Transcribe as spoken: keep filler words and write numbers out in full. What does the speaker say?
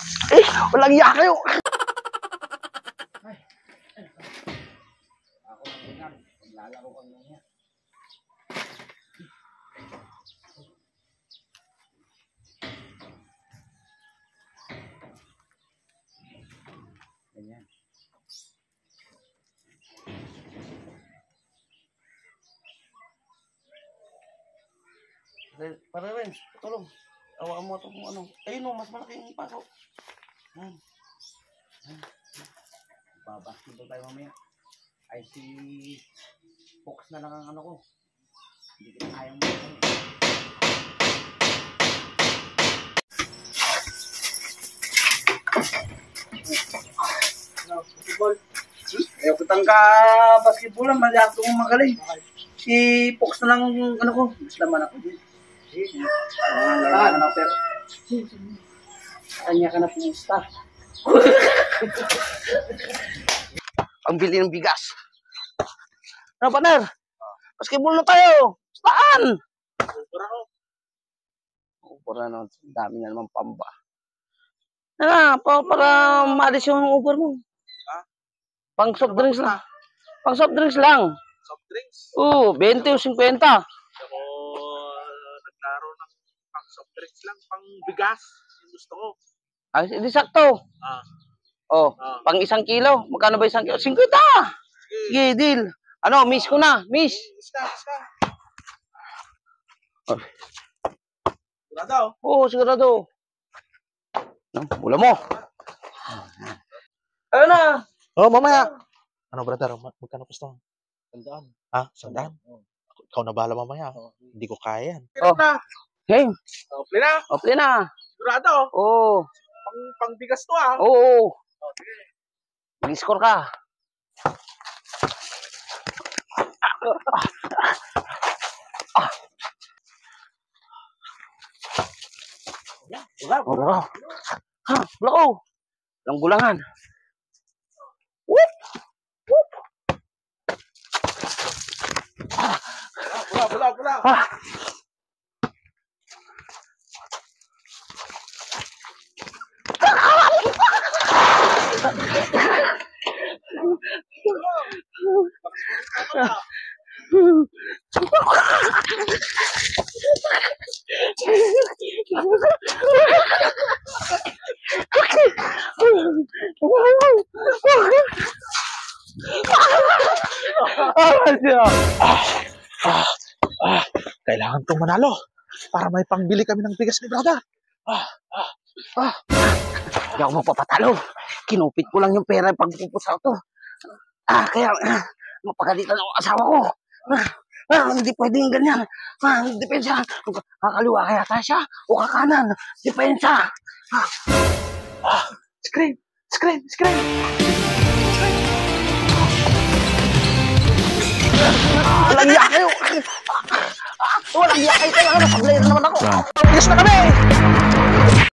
Eh, walang iya kayo. Ay. Ako na tingnan. Maglalaro ko niya. Ganyan. Para rin, tulong. Awa mo ito kung ano. Ayun o, mas malaking pako. Yan. Yan. Babasketball tayo mamaya. Ay si Fox na lang ang ano ko. Hindi ko kayang mo. Basketball. Ayaw kitang ka basketballan, malihat kong magaling. Si Fox na lang yung ano ko. Mas laman ako din. Ah, ano pero. Kanya ka na pumusta. Ang bili ng bigas. Ano, partner? Basketball na tayo. Saan? Para ko. Para na, dami na naman pamba. Ano, pa, para maalis yung Uber mo. Ha? Pang soft drinks lang. Pang soft drinks lang. Soft drinks? Oo, twenty o fifty. Ako naglaro ng pang soft drinks lang, pang bigas. Yung gusto ko. Ay, hindi sakto. Ah. Oh, Ah. pang isang kilo. Magkano ba isang kilo? fifty. Sige, deal. Ano, miss ko na. Miss. Miss ka, miss ka. Oh. Sigurado? Oo, sigurado. No, bula mo. Ano na? Oh, mamaya. Ano, brother? Magkano gusto? Tandaan. Ah, sandaan? Ikaw na bahala mamaya. Hindi ko kaya yan. Oh. Hey, Oh, play na. oh, play na. Sigurado? Oo. Pang, pang bigas to ah. Oo. Oh, sige. Mag-score ka. Ah. Wala. Oh, bro. Ha, bro. Lang gulangan. Whoop. Whoop. Ah, pula, pula, pula. Ah. Ah, ah, ah, kailangan tong manalo para may pangbili kami ng bigas ni brother. Ah, ah, ah. Hindi ako magpapatalo. Kinupit ko lang yung pera pag pupusal to. Ah, kaya ah, mapagalitan ang asawa ko. Ah, ah, hindi pwedeng ganyan. Ah, depensa. Kakaliwa kaya tayo siya o kakanan. Depensa. Ah, Ah, scream, scream, scream. walang iya kayo. Ah, walang iya kayo. Walang iya kayo. Walang iya kayo. Bigas na kami!